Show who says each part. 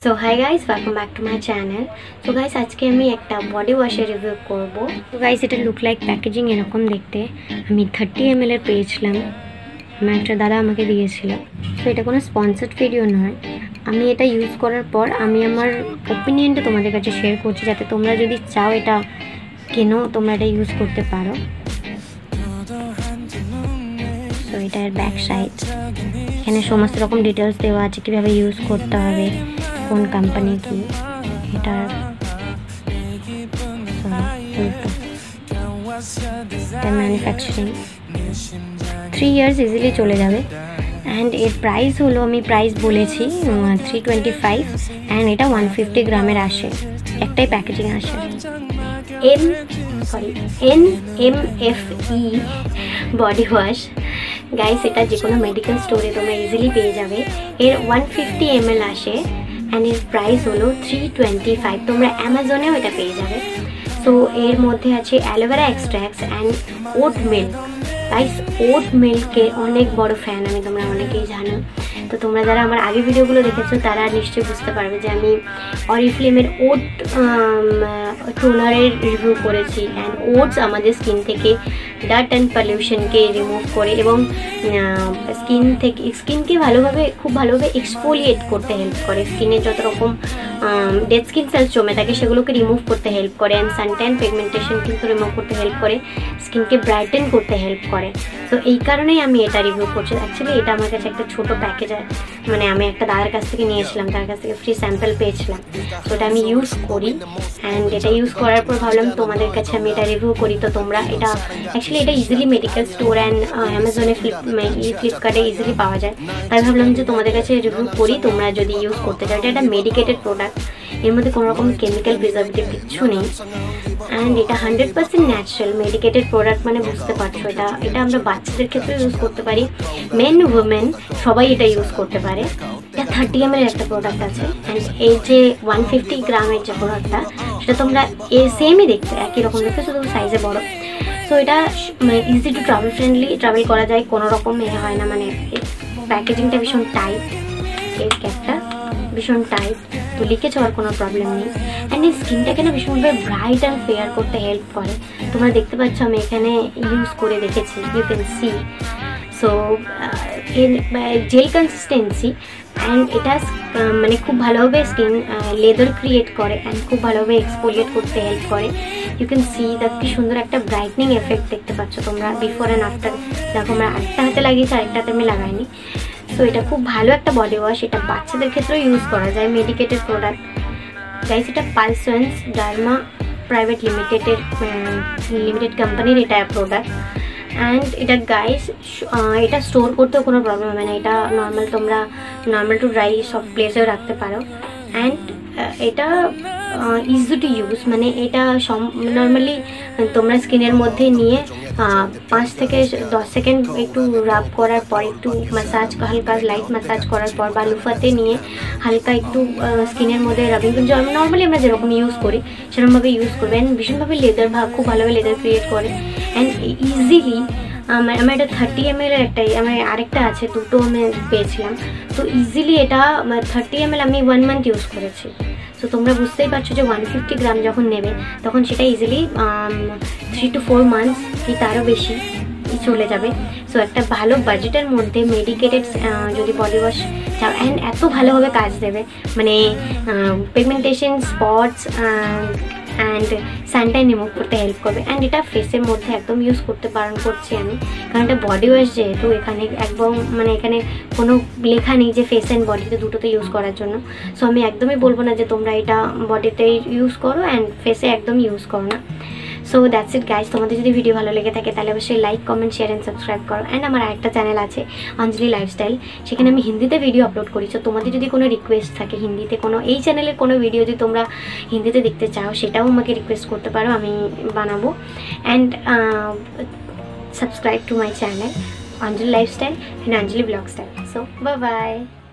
Speaker 1: So hi guys, welcome back to my channel. So guys, আজকে আমি একটা body ওয়াশের রিভিউ করব। So guys, এটা লুক লাইক প্যাকেজিং এরকম দেখতে। আমি 30 ml এর পেয়েছিলাম, আমার একটা দাদা আমাকে দিয়েছিল। তো এটা কোনো স্পন্সর্ড ভিডিও নয়, আমি এটা ইউজ করার পর আমি আমার ওপিনিয়নটা তোমাদের কাছে শেয়ার করছি, যাতে তোমরা যদি চাও এটা কেনো তোমরা এটা ইউজ করতে পারো। তো এটার ব্যাক সাইড, এখানে সমস্ত রকম ডিটেলস দেওয়া আছে, কীভাবে ইউজ করতে হবে, কোন কোম্পানি কি, এটার ম্যানুফ্যাকচারিং 3 years ইজিলি চলে যাবে। অ্যান্ড এর প্রাইস হলো, আমি প্রাইস বলেছি 325, অ্যান্ড এটা 150 গ্রামের আসে, একটাই প্যাকেজিং আসে। NMFE বডি ওয়াশ গাইস, এটা যে কোনো মেডিকেল স্টোরে তোমরা ইজিলি পেয়ে যাবে। এর 150 ml আসে অ্যান্ড এর প্রাইস হলো 325। তোমরা অ্যামাজনেও এটা পেয়ে যাবে। সো এর মধ্যে আছে aloe vera extracts and oat milk. Guys, oat মিল্কের অনেক বড় ফ্যান আমি, তোমরা অনেকেই জানো। তো তোমরা যারা আমার আগের ভিডিওগুলো দেখেছো তারা নিশ্চয়ই বুঝতে পারবে যে আমি অরিফ্লেমের ওট টোনারের রিভিউ করেছি। অ্যান্ড ওটস আমাদের স্কিন থেকে ডার্ট অ্যান্ড পলিউশনকে রিমুভ করে এবং স্কিনকে খুব ভালোভাবে এক্সফোলিয়েট করতে হেল্প করে। স্কিনে যত রকম ডেড স্কিন সেলস জমে থাকে সেগুলোকে রিমুভ করতে হেল্প করে। অ্যান্ড সানট্যান পিগমেন্টেশন কিন্তু রিমুভ করতে হেল্প করে, স্কিনকে ব্রাইটেন করতে হেল্প করে। তো এই কারণেই আমি এটা রিভিউ করছি। অ্যাকচুয়ালি এটা আমার কাছে একটা ছোটো প্যাকেজ, মানে আমি একটা দাদার কাছ থেকে নিয়েছিলাম, তার কাছ থেকে ফ্রি স্যাম্পল পেয়েছিলাম। তো এটা আমি ইউজ করি, অ্যান্ড এটা ইউজ করার পর ভাবলাম তোমাদের কাছে আমি এটা রিভিউ করি। তো তোমরা এটা অ্যাকচুয়ালি এটা ইজিলি মেডিকেল স্টোর অ্যান্ড অ্যামাজনে ফ্লিপকার্টে ইজিলি পাওয়া যায়, তাই ভাবলাম যে তোমাদের কাছে রিভিউ করি, তোমরা যদি ইউজ করতে চাও। এটা একটা মেডিকেটেড প্রোডাক্ট, এর মধ্যে কোনো রকম কেমিক্যাল প্রিজারভেটিভ কিচ্ছু নেই। অ্যান্ড এটা 100% ন্যাচারাল মেডিকেটেড প্রোডাক্ট, মানে বুঝতে পারছো। এটা আমরা বাচ্চাদের ক্ষেত্রে ইউজ করতে পারি, মেন উইমেন সবাই এটা ইউজ করতে পারে। এটা 30 ml একটা প্রোডাক্ট আছে। অ্যান্ড এই যে 150 গ্রামের যে প্রোডাক্টটা, সেটা তোমরা সেমই দেখতে, একই রকম দেখতে, শুধু সাইজে বড়। সো এটা easy to travel friendly, travel করা যায়, কোনো রকম হয় না। মানে প্যাকেজিংটা ভীষণ টাইট, এর ক্যাপটা ভীষণ টাইট, তো লিকেজ হওয়ার কোনো প্রবলেম নেই। অ্যান্ড এই স্কিনটাকে না ভীষণভাবে ব্রাইট অ্যান্ড ফেয়ার করতে হেল্প করে। তোমরা দেখতে পাচ্ছ আমি এখানে ইউজ করে দেখেছি, ইউ ক্যান সি। সো এর জেল কনসিস্টেন্সি, অ্যান্ড এটা মানে খুব ভালোভাবে স্কিন লেদার ক্রিয়েট করে, অ্যান্ড খুব ভালোভাবে এক্সফোলিয়েট করতে হেল্প করে। ইউ ক্যান সি দ্যাট, কি সুন্দর একটা ব্রাইটনিং এফেক্ট দেখতে পাচ্ছ তোমরা বিফোর অ্যান্ড আফটার। দেখো আমরা একটা হাতে লাগিয়েছি, আরেকটা হাতে আমি লাগাইনি। সো এটা খুব ভালো একটা বডি ওয়াশ, এটা বাচ্চাদের ক্ষেত্রেও ইউজ করা যায়, মেডিকেটেড প্রোডাক্ট। গাইস, এটা পালসেন্স ডার্মা প্রাইভেট লিমিটেড কোম্পানির এটা প্রোডাক্ট। অ্যান্ড এটা গাইস, এটা স্টোর করতেও কোনো প্রবলেম হবে না। এটা তোমরা নর্মাল টু ড্রাই সব প্লেসেও রাখতে পারো। অ্যান্ড এটা ইজি টু ইউজ, মানে এটা নর্মালি তোমরা স্কিনের মধ্যে নিয়ে 5 থেকে 10 সেকেন্ড একটু রাব করার পর, একটু ম্যাসাজ, হালকা লাইট ম্যাসাজ করার পর, বা লুফাতে নিয়ে হালকা একটু স্কিনের মধ্যে রাবিং, নর্মালি আমরা যেরকম ইউজ করি সেরকমভাবে ইউজ করবে। অ্যান্ড ভীষণভাবে লেদার খুব ভালোভাবে লেদার ক্রিয়েট করে। অ্যান্ড ইজিলি আমার এটা 30 ml এর একটাই, আমার আরেকটা আছে, দুটো আমি পেয়েছিলাম। তো ইজিলি এটা 30 ml আমি 1 month ইউজ করেছি। তো তোমরা বুঝতেই পারছো যে 150 গ্রাম যখন নেবে তখন সেটা ইজিলি 3 to 4 months কি তারও বেশি চলে যাবে। সো একটা ভালো বাজেটের মধ্যে মেডিকেটেড যদি বডি ওয়াশ চাও, অ্যান্ড এত ভালোভাবে কাজ দেবে, মানে pigmentation, spots and suntan remove করতে হেল্প করবে। অ্যান্ড এটা ফেসের মধ্যে একদম ইউজ করতে বারণ করছি আমি, কারণ এটা বডি ওয়াশ যেহেতু, এখানে একদম মানে এখানে কোনো লেখা নেই যে ফেস অ্যান্ড বডিতে দুটোতে ইউজ করার জন্য। সো আমি একদমই বলবো না যে তোমরা এটা বডিতে ইউজ করো অ্যান্ড ফেসে একদম ইউজ করো না। সো দ্যাটস ইট গাইস, তোমাদের যদি ভিডিও ভালো লেগে থাকে তাহলে অবশ্যই like, comment, share and subscribe করো। অ্যান্ড আমার আরেকটা চ্যানেল আছে, অঞ্জলি লাইফস্টাইল, সেখানে আমি হিন্দিতে ভিডিও আপলোড করি। সো তোমাদের যদি কোনো রিকোয়েস্ট থাকে হিন্দিতে, কোনো এই চ্যানেলের কোনো ভিডিও যদি তোমরা হিন্দিতে দেখতে চাও, সেটাও আমাকে রিকোয়েস্ট করতে পারো, আমি বানাবো। And subscribe to my channel Anjali lifestyle and Anjali blog style. So bye by.